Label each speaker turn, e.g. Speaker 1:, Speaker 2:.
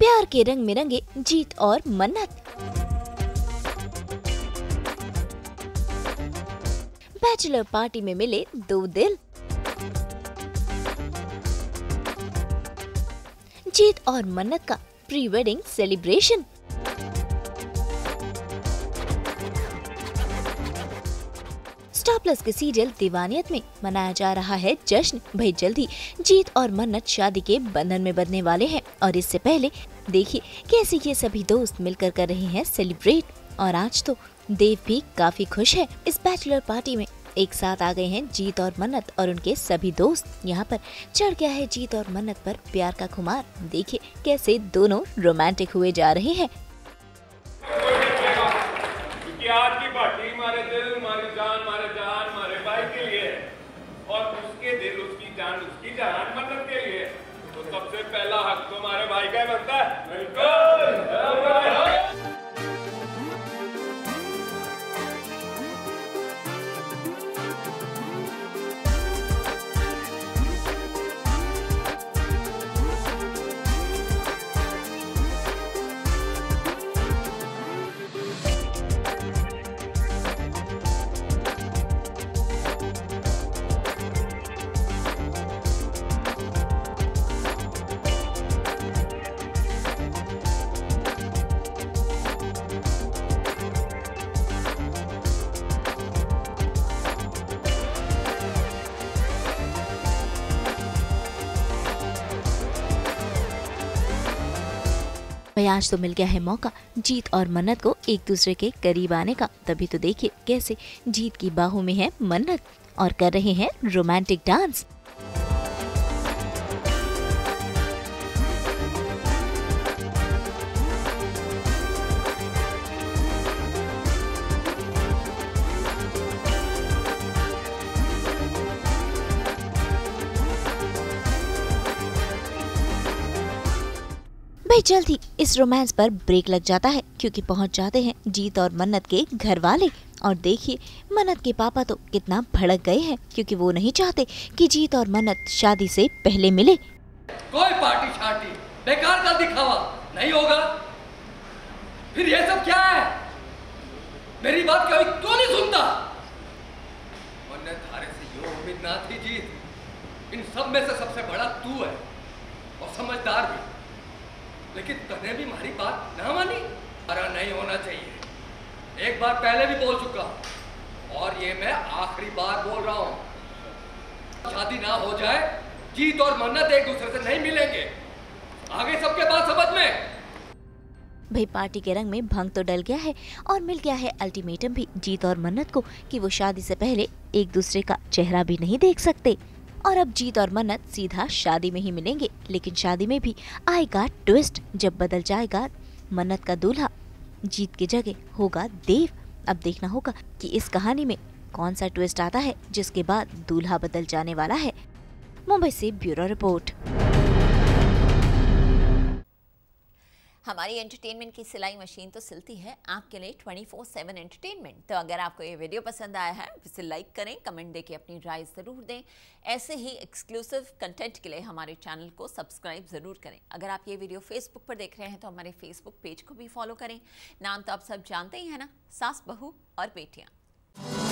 Speaker 1: प्यार के रंग में रंगे जीत और मन्नत। बैचलर पार्टी में मिले दो दिल। जीत और मन्नत का pre wedding celebration. Star Plus के सीरियल दीवानियत में मनाया जा रहा है जश्न। भाई जल्द ही जीत और मन्नत शादी के बंधन में बंधने वाले हैं और इससे पहले देखिए कैसे ये सभी दोस्त मिलकर कर रहे हैं सेलिब्रेट। और आज तो देव भी काफी खुश है। इस बैचलर पार्टी में एक साथ आ गए हैं जीत और मन्नत और उनके सभी दोस्त। यहाँ पर चढ़ गया है जीत और मन्नत पर प्यार का खुमार। देखिए कैसे दोनों रोमांटिक हुए जा रहे हैं।
Speaker 2: आज की पार्टी हमारे दिल, हमारी जान, हमारे भाई के लिए और उसके दिल, उसकी जान मन्नत के लिए। तो सबसे पहला हक तो हमारे भाई का बनता है। बिल्कुल।
Speaker 1: भाई आज तो मिल गया है मौका जीत और मन्नत को एक दूसरे के करीब आने का। तभी तो देखिए कैसे जीत की बाहों में है मन्नत और कर रहे हैं रोमांटिक डांस। भाई जल्द ही इस रोमांस पर ब्रेक लग जाता है क्योंकि पहुंच जाते हैं जीत और मन्नत के घर वाले। और देखिए मन्नत के पापा तो कितना भड़क गए हैं क्योंकि वो नहीं चाहते कि जीत और मन्नत शादी से पहले मिले।
Speaker 3: कोई पार्टी शार्टी बेकार का दिखावा नहीं होगा। फिर ये सब क्या है? मेरी बात कभी क्यों नहीं सुनता? मन्नत थारे से यो उम्मीद ना थी जीत। इन सब में से सबसे बड़ा तू है और समझदार भी। लेकिन तने भी हमारी बात ना मानी। हमारा नहीं होना चाहिए। एक बार पहले भी बोल चुका और ये मैं आखिरी बार बोल रहा हूँ। शादी ना हो जाए जीत और मन्नत एक दूसरे से नहीं मिलेंगे। आगे सबके बात समझ में।
Speaker 1: भाई पार्टी के रंग में भंग तो डल गया है और मिल गया है अल्टीमेटम भी जीत और मन्नत को कि वो शादी से पहले एक दूसरे का चेहरा भी नहीं देख सकते। और अब जीत और मन्नत सीधा शादी में ही मिलेंगे। लेकिन शादी में भी आएगा ट्विस्ट जब बदल जाएगा मन्नत का दूल्हा। जीत की जगह होगा देव। अब देखना होगा कि इस कहानी में कौन सा ट्विस्ट आता है जिसके बाद दूल्हा बदल जाने वाला है। मुंबई से ब्यूरो रिपोर्ट।
Speaker 4: हमारी एंटरटेनमेंट की सिलाई मशीन तो सिलती है आपके लिए 24/7 एंटरटेनमेंट। तो अगर आपको ये वीडियो पसंद आया है इसे लाइक करें, कमेंट देके अपनी राय ज़रूर दें। ऐसे ही एक्सक्लूसिव कंटेंट के लिए हमारे चैनल को सब्सक्राइब ज़रूर करें। अगर आप ये वीडियो फेसबुक पर देख रहे हैं तो हमारे फेसबुक पेज को भी फॉलो करें। नाम तो आप सब जानते ही हैं ना, सास बहू और बेटियाँ।